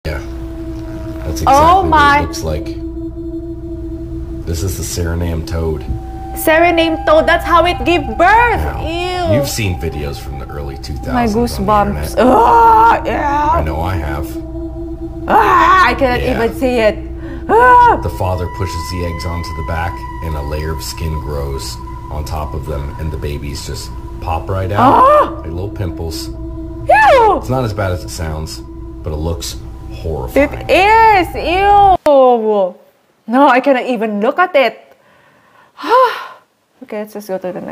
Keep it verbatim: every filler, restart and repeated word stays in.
Yeah, that's exactly Oh what my. it looks like. This is the Suriname Toad. Suriname Toad, that's how it gave birth. Now, Ew. you've seen videos from the early two thousands. My on the goosebumps. internet. Ah, yeah. I know I have. Ah, I cannot Yeah. even see it. Ah. The father pushes the eggs onto the back, and a layer of skin grows on top of them, and the babies just pop right out, Ah. like little pimples. Ew. It's not as bad as it sounds, but it looks horrifying. It is. Ew. No, I cannot even look at it. Okay, let's just go to the next.